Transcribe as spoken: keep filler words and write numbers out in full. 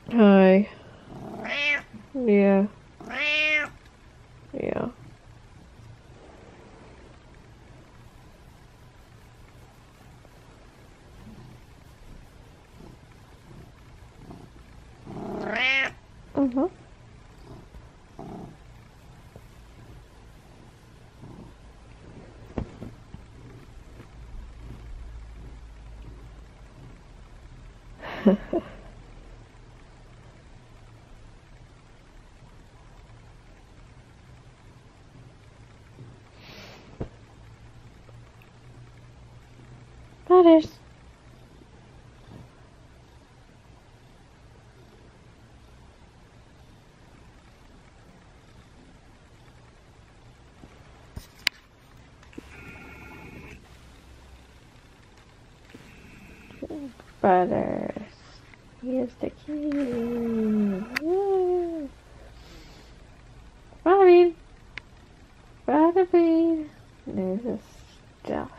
Hi. Yeah. Yeah. Mm-hmm. Butters. Butters. He is the king. Woo. Butterbean. Butterbean. There's a stuff.